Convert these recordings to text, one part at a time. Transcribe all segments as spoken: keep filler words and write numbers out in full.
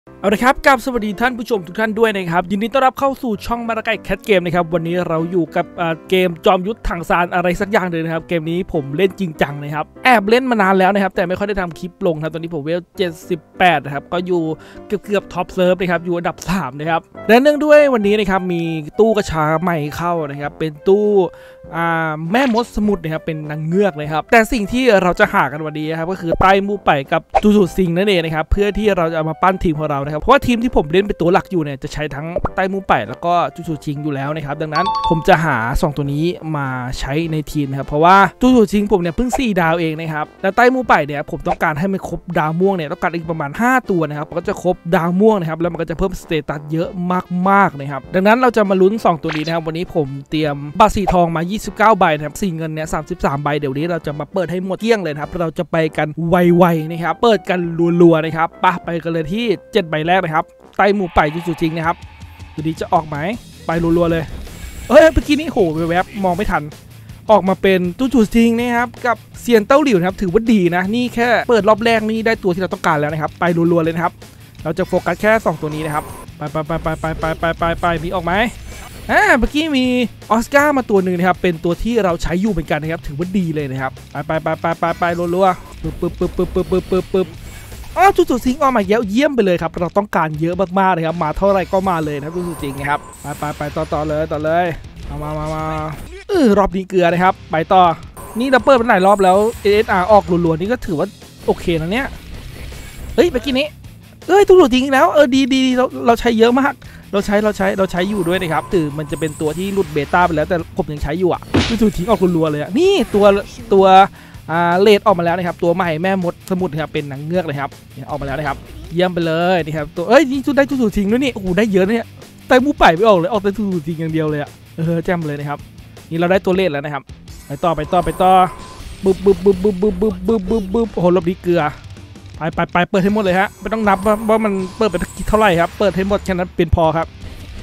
เอาละครับกับสวัสดีท่านผู้ชมทุกท่านด้วยนะครับยินดีต้อนรับเข้าสู่ช่องมาราไก่แคทเกมนะครับวันนี้เราอยู่กับเกมจอมยุทธถังซานอะไรสักอย่างเลยนะครับเกมนี้ผมเล่นจริงจังนะครับแอบเล่นมานานแล้วนะครับแต่ไม่ค่อยได้ทำคลิปลงครับตอนนี้ผมเวลเจ็ดสิบแปดนะครับก็อยู่เกือบเกือบท็อปเซิร์ฟนะครับอยู่อันดับสามนะครับและเนื่องด้วยวันนี้นะครับมีตู้กระชาใหม่เข้านะครับเป็นตู้แม่มดสมุทรนะครับเป็นนางเงือกนะครับแต่สิ่งที่เราจะหากันวันนี้ครับก็คือไต้มูไปกับจูจูซิงนั่นเองนะครับเพื่อที่เราจะมาปั้นทีมของเรานะครับเพราะว่าทีมที่ผมเล่นเป็นตัวหลักอยู่เนี่ยจะใช้ทั้งไต้มูไปแล้วก็จูจูซิงอยู่แล้วนะครับดังนั้นผมจะหาสองตัวนี้มาใช้ในทีมนะครับเพราะว่าจูจูซิงผมเนี่ยเพิ่งสี่ดาวเองนะครับและไต้มูไปเนี่ยผมต้องการให้มันครบดาวม่วงเนี่ยต้องการอีกประมาณห้าตัวนะครับก็จะครบดาวม่วงนะครับแล้วมันก็จะเพิ่มสเตตัสเยอะมากๆนะครับดังนั้นเราจะมาลุ้นสองตัวนี้นะครับวันนี้ผมเตรียมบัตรสีทองมายี่สิบเก้าใบนะครับสีเงินเนี่ยสามสิบสามใบเดี๋ยวนี้เราจะมาเปิดให้หมดเกลี้ยงเลยครับเราจะไปกันไวๆนะครับเปิดกันรัวๆนะครับปะไปกันเลยที่เจ็ดใบแรกนะครับไต้หมูไปจูจูจริงนะครับดูดีจะออกไหมไปรัวๆเลยเฮ้ยเมื่อกี้นี้โหแวบๆมองไม่ทันออกมาเป็นจูจูจริงนะครับกับเซียนเต้าหลิวนะครับถือว่าดีนะนี่แค่เปิดรอบแรกนี่ได้ตัวที่เราต้องการแล้วนะครับไปรัวๆเลยนะครับเราจะโฟกัสแค่สองตัวนี้นะครับไปไปไปไปไปไปไปไปมีออกไหมอ่าเมื่อกี้มีออสการ์มาตัวหนึ่งนะครับเป็นตัวที่เราใช้อยู่เหมือนกันนะครับถือว่าดีเลยนะครับไปไปไปไปไปไปรัวๆปึ๊บปึ๊บปึ๊บปึ๊บปึ๊บปึ๊บปึ๊บปึ๊บอ้าวจูจูซิงออกมาเยอะเยี่ยมไปเลยครับเราต้องการเยอะมากๆเลยครับมาเท่าไรก็มาเลยนะจูจูซิงนะครับไปไปไปต่อต่อเลยต่อเลยมามามามาเออรอบนี้เกลือนะครับไปต่อนี่เราเปิดมาหลายรอบแล้ว เอ เอส อาร์ ออกรัวๆนี่ก็ถือว่าโอเคนะเนี่ยเฮ้ยเมื่อกี้นี้เอ้ยจูจูซิงแล้วเออดีดีเราเราใช้เยอะมากเราใช้เราใช้เราใช้อยู่ด้วยนะครับถือมันจะเป็นตัวที่หลุดเบต้าไปแล้วแต่ผมยังใช้อยู่อ่ะจูจูซิงออกรัวๆเลยอ่ะนี่ตัวตัวอ่าเลดออกมาแล้วนะครับตัวใหม่แม่มดสมุทรครับเป็นนางเงือกเลยครับออกมาแล้วนะครับเยี่ยมไปเลยนี่ครับตัวเอ้ยนี่จุดได้จุดสูทิ้งด้วยนี่โอ้โหได้เยอะเนี่ยไต้มูไปไม่ออกเลยออกแต่จุดสูทิ้งอย่างเดียวเลยอ่ะเออแจ่มเลยนะครับนี่เราได้ตัวเลดแล้วนะครับไปต่อไปต่อไปต่อบึ๊บบึ๊บบึ๊บบึ๊บบึ๊บบึ๊บบึ๊บบึ๊บบึ๊บโอ้โหรอบนี้เกลือไปไปไปเปิดให้หมดเลยฮะไม่ต้องนับว่าว่ามันเปิดไปเท่าไหร่ครับเปิดให้หมดแค่นั้นเป็นพอครับ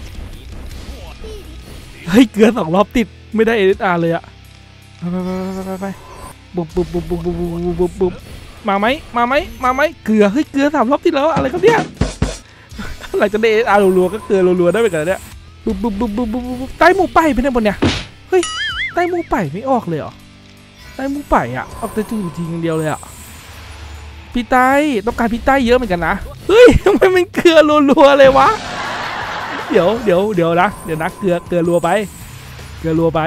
เฮ้ยเกลือสองรอบติดไม่ได้ เอ เอส อาร์ เลยอ่ะไปไปไปไปปุ๊บปุ๊บปุ๊บปุ๊บปุ๊บปุ๊บปุ๊บปุ๊บมาไหมมาไหมมาไหมเกลือเฮ้ยเกลือสามรอบที่แล้วอะไรครับเนี่ยหลังจากได้เออาร์รัวๆก็เกลือรัวๆได้ไปกันเนี่ยปุ๊บปุ๊บปุ๊บปุ๊บปุ๊บปุ๊บใต้หมูไปเป็นไงบนเนี่ยเฮ้ยใต้หมูไปไม่ออกเลยเหรอใต้หมูไปอ่ะออกแต่จูจริงอย่างเดียวเลยอ่ะพี่ไต้ต้องการพี่ไต้เยอะเหมือนกันนะเฮ้ยทำไมมันเกลือรัวๆเลยวะเดี๋ยวเดี๋ยวเดี๋ยวนะเดี๋ยวนะเกลือเกลือรัวไปเกลือรัวไป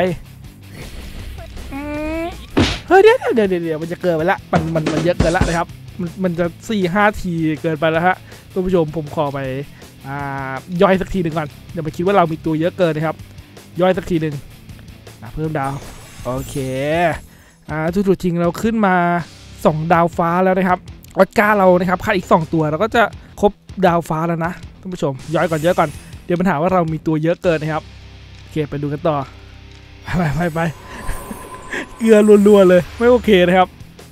เฮ้ยเดี๋ยวเดี๋ยวเดี๋ยวมันจะเกินไปละมันมันมันเยอะเกินละนะครับมันมันจะสี่ห้าทีเกินไปแล้วฮะท่านผู้ชมผมขอไปอ่าย่อยสักทีหนึ่งก่อนเดี๋ยวไปคิดว่าเรามีตัวเยอะเกินนะครับย่อยสักทีหนึ่งเพิ่มดาวโอเคอ่าจุดๆจริงเราขึ้นมาสองดาวฟ้าแล้วนะครับออสการ์เรานะครับขาดอีกสองตัวเราก็จะครบดาวฟ้าแล้วนะท่านผู้ชมย่อยก่อนเยอะก่อนเดี๋ยวปัญหาว่าเรามีตัวเยอะเกินนะครับโอเคไปดูกันต่อไปไปไปเกลือรัวๆเลยไม่โอเคนะครับ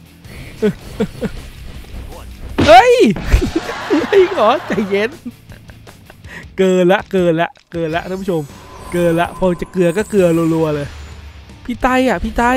เฮ้ยเฮ้ยขอใจเย็นเกินละเกินละเกินละท่านผู้ชมเกินละพอจะเกลือก็เกลือรัวๆเลยพี่ไต้อ่ะพี่ไต้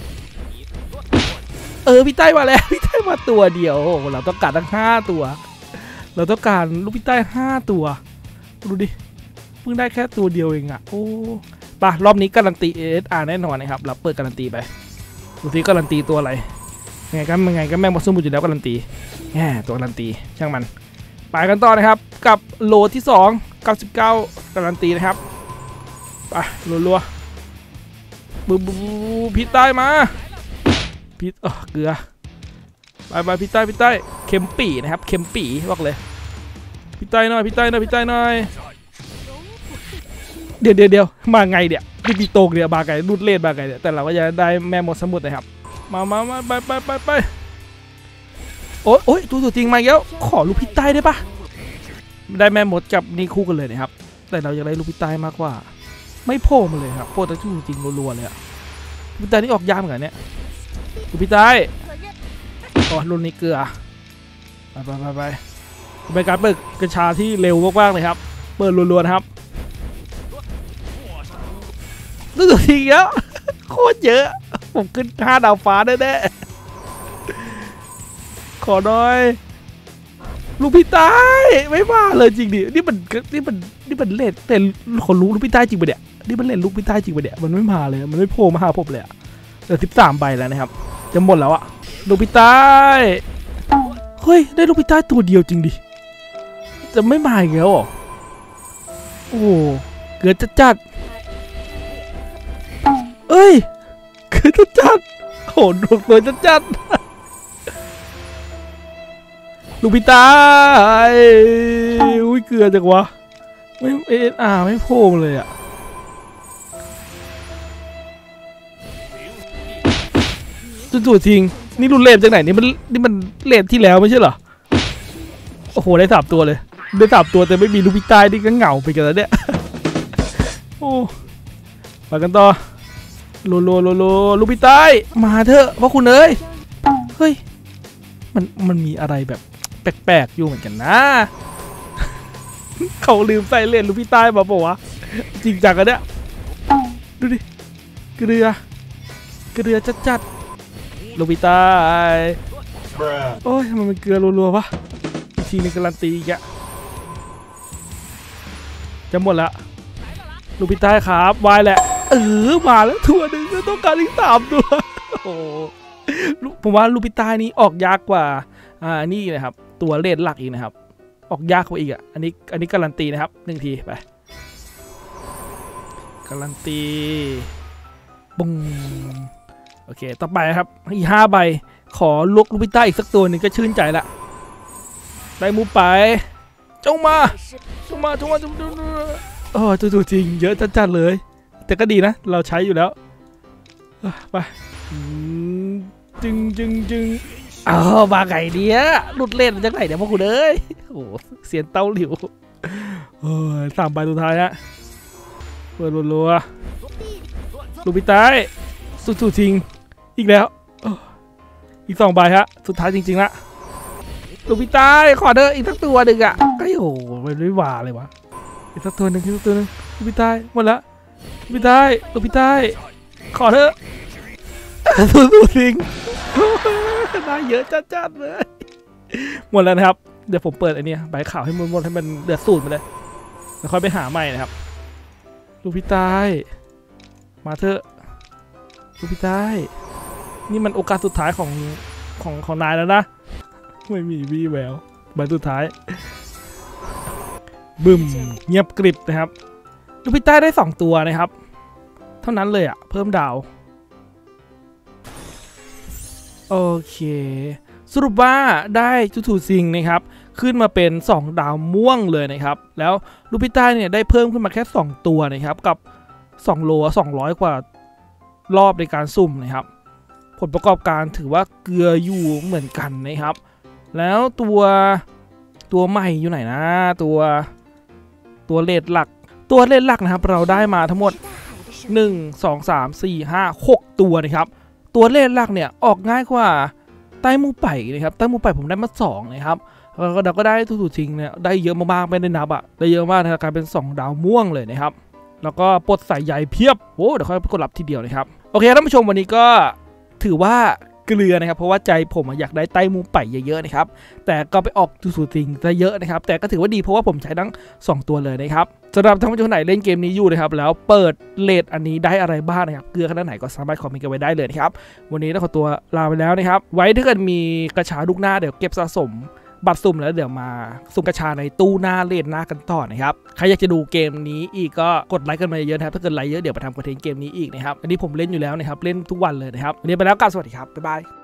เออพี่ไต้มาแล้วพี่ไต้มาตัวเดียวเราต้องการทั้งห้าตัวเราต้องการลูกพี่ไต้ห้าตัวดูดิเพิ่งได้แค่ตัวเดียวเองอ่ะโอ้ป่ะรอบนี้การันตี เอ เอส อาร์ แน่นอนนะครับเราเปิดการันตีไปดูสิการันตีตัวอะไรไงกันไงก็แม่งมาสู้มุดอยู่แล้วการันตีแง่ตัวการันตีช่างมันไปกันต่อนะครับกับโหลที่สอง เก้าสิบเก้าการันตีนะครับไปรัวๆบึ้บพี่ใต้มาพี่เออเกลือไปไปพี่ใต้พี่ใต้เข็มปี่นะครับเข็มปี่บอกเลยพี่ใต้หน่อยพี่ใต้หน่อยพี่ใต้หน่อยเดี๋ยวเดี๋ยวเดี๋ยวมาไงเดี๋ยวพี่ปีโตกเดี๋ยวบาไก่รูดเล่นบาไก่เนี่ยแต่เราก็จะได้แม่มดสมุทรนะครับมามามาไปไปไปไปโอ้ยโอ้ยตัวจริงมาแล้วขอลูกพี่ใต้ได้ปะได้แม่มดกับนี่คู่กันเลยนะครับแต่เราอยากได้ลูกพี่ใต้มากกว่าไม่โผล่มาเลยครับโผล่แต่ตัวจริงรัวๆเลยอะลูกพี่ใต้นี่ออกยากเหมือนกันเนี่ยลูกพี่ใต้อ๋อรุ่นนี้เกลือไปไปไปไปเป็นการเปิดกระชาที่เร็วมากๆเลยครับเปิดรัวๆนะครับรู้สึกทีเยอะโคตรเยอะผมขึ้นห้าดาวฟ้าแน่ๆขอหน่อยลูกพี่ใต้ไม่มาเลยจริงดินี่มันนี่มันนี่มันเล่นแต่คนรู้ลูกพี่ใต้จริงปะเนี่ยนี่มันเล่นลูกพี่ใต้จริงปะเนี่ยมันไม่มาเลยมันไม่โผล่มาหาผมเลยอะเหลือสิบสามใบแล้วนะครับจะหมดแล้วอะลูกพี่ใต้เฮ้ยได้ลูกพี่ใต้ตัวเดียวจริงดิจะไม่มาอีกแล้วโอ้เกิดจัดจัดเอ้ยเกิดจัดจัดโอ้โดนเกิดจัดจัดลูกพี่ตายอุ้ยเกลือจังวะไม่เอ็นอาร์ไม่โผล่เลยอ่ะจู่ๆจริงนี่รุ่นเลนจากไหนนี่มันนี่มันเลนที่แล้วไม่ใช่เหรอโอ้โหได้สามตัวเลยได้สามตัวแต่ไม่มีลูกพี่ตายนี่ก็เหงาไปกันแล้วเนี่ยโอ้มากันต่อโลโลโลโลลูกพี่ตายมาเถอะพ่อคุณเอ้ยเฮ้ยมันมันมีอะไรแบบแปลกๆอยู่เหมือนกันนะเขาลืมใส่เลนลูกพี่ใต้มาบอกว่าจริงจังกันเนี่ยดูดิเกลือเกลือจัดๆลูกพี่ใต้โอ้ยทำไมมันเกลือรัวๆวะอีกทีนึงการันตีอีกอะจะหมดละลูกพี่ใต้ครับวายแหละเออมาแล้วทัวร์หนึ่งก็ต้องการอีกสามตัวโอ้ผมว่าลูกพี่ใต้นี้ออกยากกว่าอ่านี่นะครับตัวเลนหลักอีกนะครับออกยากกว่าอีกอ่ะอันนี้อันนี้การันตีนะครับหนึ่งทีไปการันตีบุ้งโอเคต่อไปครับอีกห้าใบขอลุกลูกพี่ใต้อีกสักตัวหนึ่งก็ชื่นใจละได้มูไปจงมาจงมาจงมาจงมาโอ้จู่ๆจริงเยอะจัดๆเลยแต่ก็ดีนะเราใช้อยู่แล้วไปจึงจึงจึงอ้าวมาไก่เนี้ยหลุดเล่นจากไหนเนี่ยพ่อคุณเอ้ยโอ้เสียนเต้าหลิวโอ้ยสามใบสุดท้ายฮะเปิดรัวๆลูกพี่ใต้สุดๆจริงอีกแล้วอีกสองใบฮะสุดท้ายจริงๆละลูกพี่ใต้ขอเถอะอีกสักตัวหนึ่งอ่ะก็โอ้ไม่ได้ว่าเลยวะอีกสักตัวหนึ่งอีกสักตัวหนึ่งลูกพี่ใต้หมดละลูกพี่ใต้ลูกพี่ใต้ขอเถอะสุดๆจริงได้เยอะจัดๆเลยหมดแล้วนะครับเดี๋ยวผมเปิดไอ้นี่ใบข่าวให้หมดให้มันเดือดสูตรมาเลยแล้วค่อยไปหาใหม่นะครับลูกพี่ใต้มาเถอะลูกพี่ใต้นี่มันโอกาสสุดท้ายของของของนายแล้วนะไม่มีวี่แววใบสุดท้ายบึ้มเงียบกริบนะครับลูกพี่ใต้ได้สองตัวนะครับเท่านั้นเลยอ่ะเพิ่มดาวโอเคสรุปว่าได้จูทูซิงนะครับขึ้นมาเป็นสองดาวม่วงเลยนะครับแล้วลูกพี่ใต้เนี่ยได้เพิ่มขึ้นมาแค่สองตัวนะครับกับสองโลสองร้อยกว่ารอบในการสุ่มนะครับผลประกอบการถือว่าเกลืออยู่เหมือนกันนะครับแล้วตัวตัวใหม่อยู่ไหนนะตัวตัวเลดหลักตัวเลดหลักนะครับเราได้มาทั้งหมดหนึ่ง สอง สาม สี่ ห้า หกตัวนะครับตัวเลขหลักเนี่ยออกง่ายกว่าใต้มูไป่นะครับใต้มูไป่ผมได้มาสองนะครับแล้วก็เราก็ได้ถูกๆจริงเนี่ยได้เยอะมากๆไม่ได้นับอ่ะได้เยอะมากนะครับกลายเป็นสองดาวม่วงเลยนะครับแล้วก็ปลดใส่ใหญ่เพียบโอ้เดี๋ยวค่อยกดรับทีเดียวนะครับโอเคท่านผู้ชมวันนี้ก็ถือว่าเกลือนะครับเพราะว่าใจผมอยากได้ใต้มูไป่เยอะๆนะครับแต่ก็ไปออกถูกๆจริงซะเยอะนะครับแต่ก็ถือว่าดีเพราะว่าผมใช้ทั้งสองตัวเลยนะครับสำหรับท่านผู้ชมไหนเล่นเกมนี้อยู่นะครับแล้วเปิดเลทอันนี้ได้อะไรบ้างนะครับเกลือขนาดไหนก็สามารถคอมเมนต์กันไว้ได้เลยนะครับวันนี้ต้องขอตัวลาไปแล้วนะครับไว้ถ้าเกิดมีกระชาลูกหน้าเดี๋ยวเก็บสะสมบัตรสุ่มแล้วเดี๋ยวมาสุ่มกระชาในตู้หน้าเลทหน้ากันต่อนะครับใครอยากจะดูเกมนี้อีกก็กดไลค์กันมาเยอะนะครับถ้าเกิดไลค์เยอะเดี๋ยวมาทำคอนเทนต์เกมนี้อีกนะครับอันนี้ผมเล่นอยู่แล้วนะครับเล่นทุกวันเลยนะครับวันนี้ไปแล้วกันสวัสดีครับบ๊ายบาย